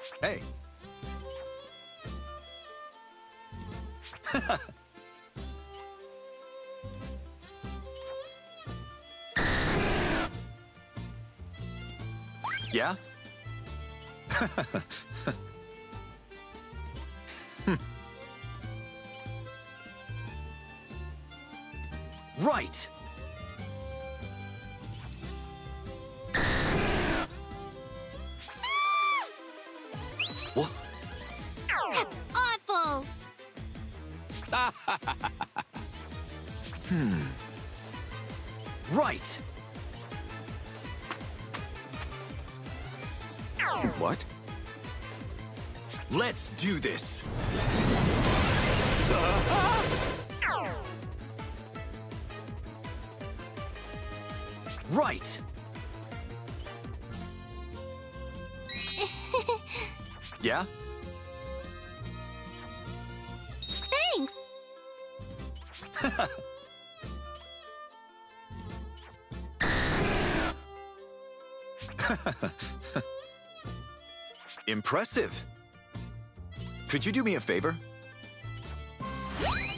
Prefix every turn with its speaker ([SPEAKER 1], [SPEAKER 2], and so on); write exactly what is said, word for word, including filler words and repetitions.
[SPEAKER 1] Hey. Yeah? Hmm. Right! What?
[SPEAKER 2] That's awful!
[SPEAKER 1] Hmm. Right! What? Let's do this! Right! Yeah?
[SPEAKER 2] Thanks!
[SPEAKER 1] Impressive! Could you do me a favor?